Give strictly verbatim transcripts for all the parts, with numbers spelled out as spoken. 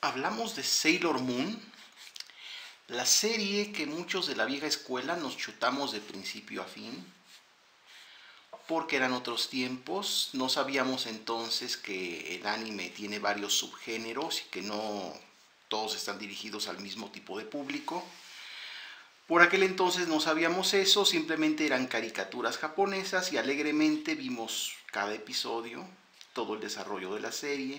hablamos de Sailor Moon, la serie que muchos de la vieja escuela nos chutamos de principio a fin, porque eran otros tiempos. No sabíamos entonces que el anime tiene varios subgéneros y que no todos están dirigidos al mismo tipo de público. Por aquel entonces no sabíamos eso, simplemente eran caricaturas japonesas y alegremente vimos cada episodio, todo el desarrollo de la serie.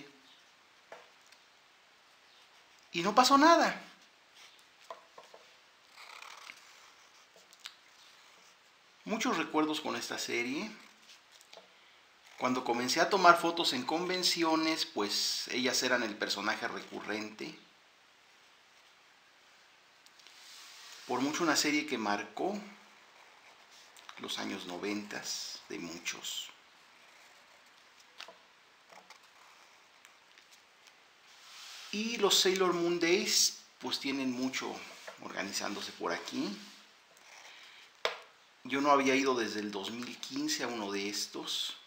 Y no pasó nada. Muchos recuerdos con esta serie. Cuando comencé a tomar fotos en convenciones, pues ellas eran el personaje recurrente. Por mucho una serie que marcó los años noventas de muchos. Y los Sailor Moon Days pues tienen mucho organizándose por aquí. Yo no había ido desde el dos mil quince a uno de estos.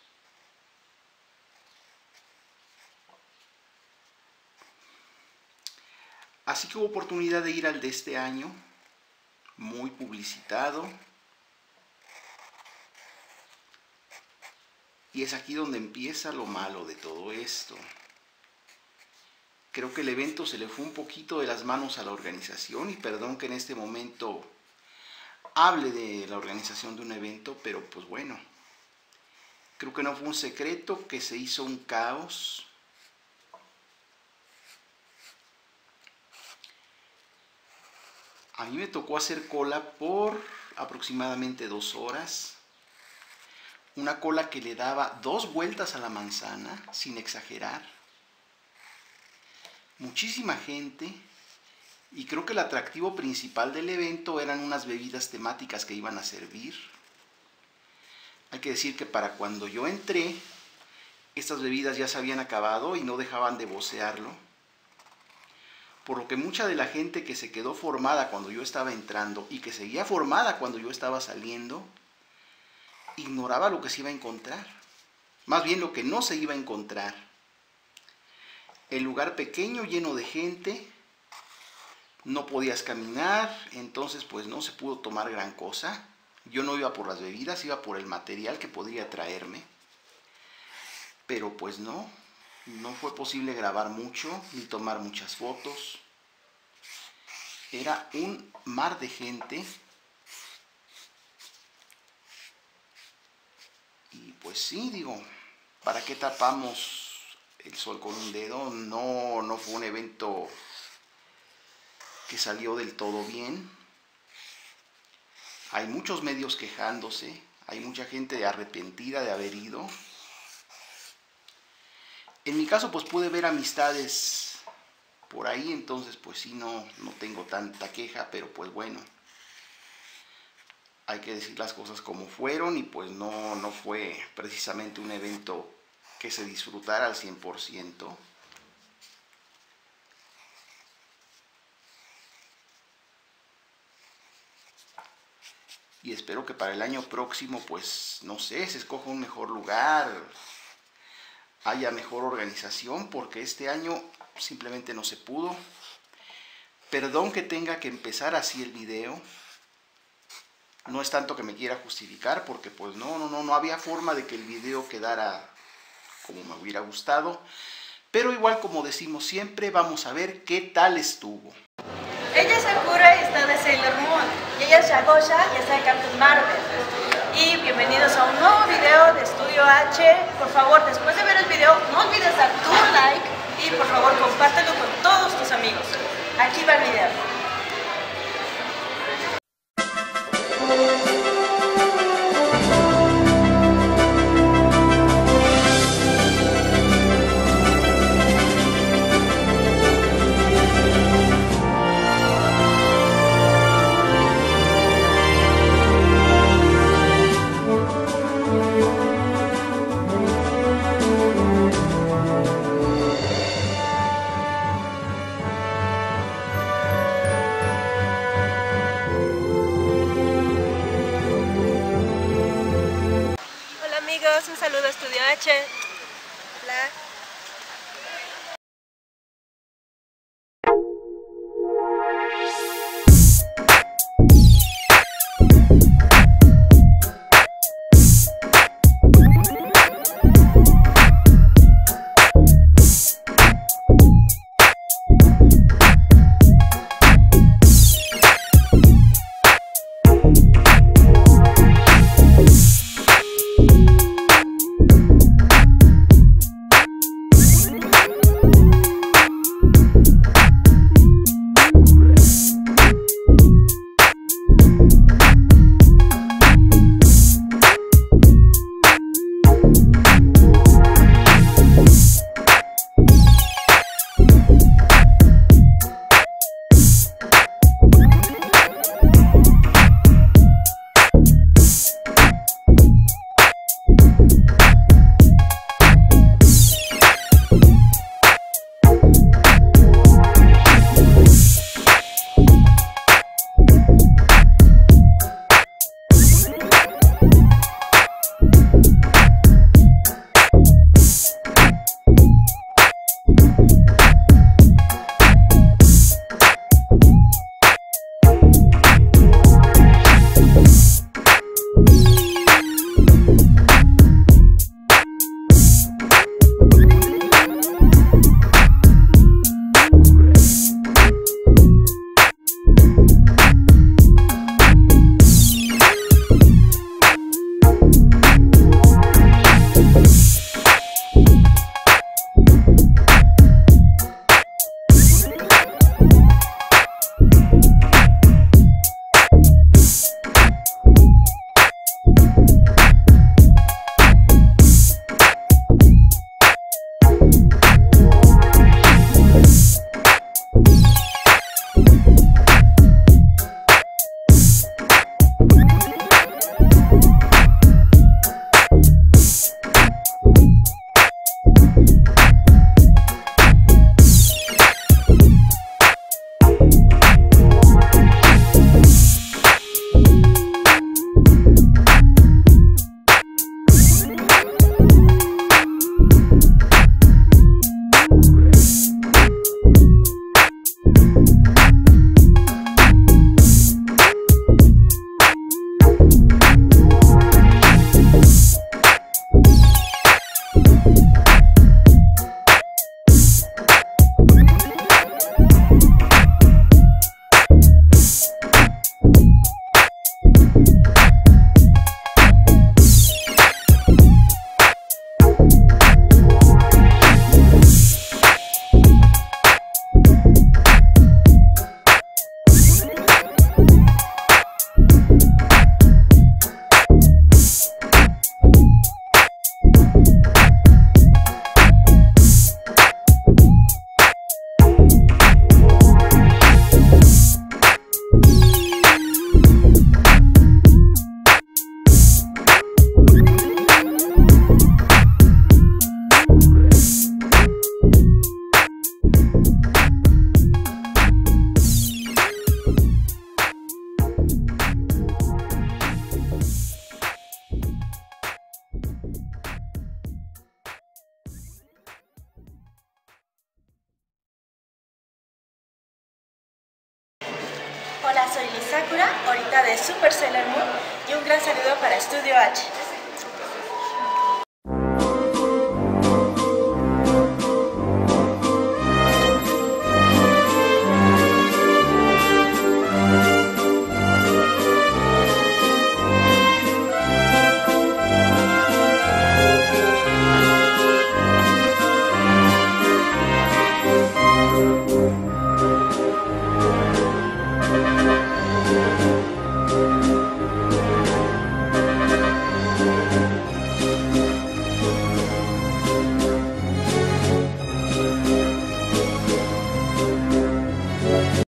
Así que hubo oportunidad de ir al de este año, muy publicitado. Y es aquí donde empieza lo malo de todo esto. Creo que el evento se le fue un poquito de las manos a la organización, y perdón que en este momento hable de la organización de un evento, pero pues bueno, creo que no fue un secreto que se hizo un caos. A mí me tocó hacer cola por aproximadamente dos horas. Una cola que le daba dos vueltas a la manzana, sin exagerar. Muchísima gente. Y creo que el atractivo principal del evento eran unas bebidas temáticas que iban a servir. Hay que decir que para cuando yo entré, estas bebidas ya se habían acabado y no dejaban de vocearlo. Por lo que mucha de la gente que se quedó formada cuando yo estaba entrando y que seguía formada cuando yo estaba saliendo, ignoraba lo que se iba a encontrar. Más bien lo que no se iba a encontrar. El lugar pequeño, lleno de gente, no podías caminar, entonces pues no se pudo tomar gran cosa. Yo no iba por las bebidas, iba por el material que podría traerme. Pero pues no, no fue posible grabar mucho, ni tomar muchas fotos. Era un mar de gente. Y pues sí, digo, ¿para qué tapamos el sol con un dedo? No, no fue un evento que salió del todo bien. Hay muchos medios quejándose, hay mucha gente arrepentida de haber ido. En mi caso pues pude ver amistades por ahí, entonces pues sí, no, no tengo tanta queja, pero pues bueno, hay que decir las cosas como fueron, y pues no, no fue precisamente un evento que se disfrutara al cien por ciento. Y espero que para el año próximo, pues, no sé, se escoja un mejor lugar, haya mejor organización, porque este año simplemente no se pudo. Perdón que tenga que empezar así el video. No es tanto que me quiera justificar, porque pues no, no, no, no había forma de que el video quedara como me hubiera gustado. Pero igual, como decimos siempre, vamos a ver qué tal estuvo. Ella es Sakura y está de Sailor Moon. Y ella es Shagosha y está de Captain Marvel. Y bienvenidos a un nuevo video de Estudio H. Por favor, después de ver el video, no olvides dar tu like y por favor compártelo con todos tus amigos. Aquí va el video. Un saludo a Estudio H. Hola. Hola, soy Liz Sakura, ahorita de Super Sailor Moon, y un gran saludo para Estudio H.